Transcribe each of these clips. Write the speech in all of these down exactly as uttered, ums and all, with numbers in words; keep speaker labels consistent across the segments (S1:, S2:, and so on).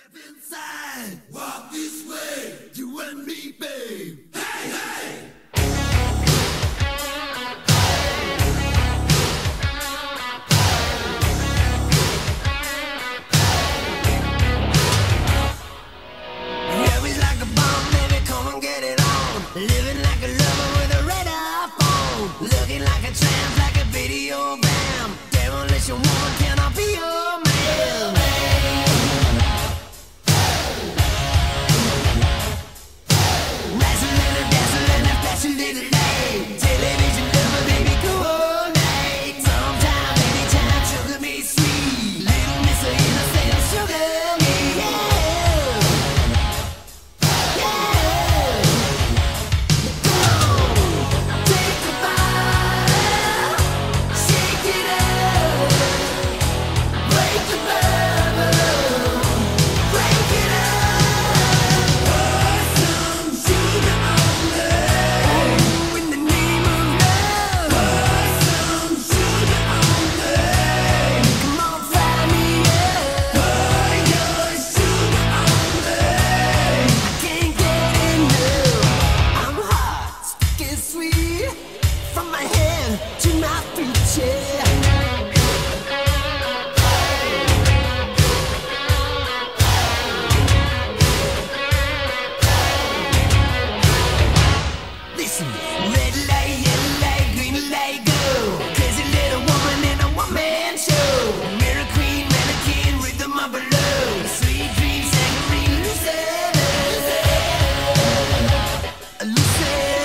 S1: Step inside, walk this way, you and me, babe. Hey, hey! Always like a bomb, baby, come and get it on. Living like a lover with a radar phone. Looking like a tramp, like a video bam. Demolition woman, can I be your man? Razzling and dazzling and flashing little light. Television lover, baby, coordinate. Sometime, anytime, sugar me sweet. Little miss a innocent sugar me, yeah. From my head to my feet, yeah. Listen, red light, yellow light, green light, go. Crazy little woman in a one-man show. Mirror queen, mannequin, rhythm of a love. Sweet dreams, angry, lucid, lucid, lucid.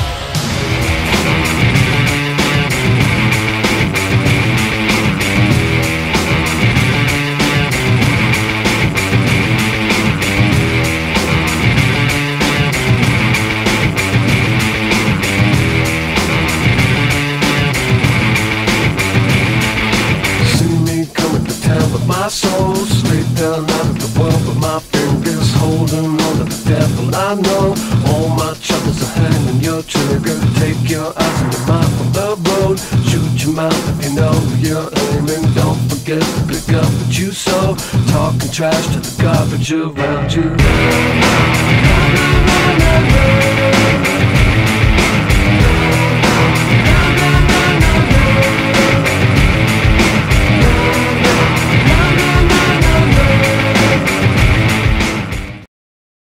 S1: My soul straight down out of the world, but my fingers holding on to the devil. I know all my troubles are hanging your trigger. Take your eyes and your mind from the road. Shoot your mouth if you know you're aiming. Don't forget to pick up what you sow. Talking trash to the garbage around you.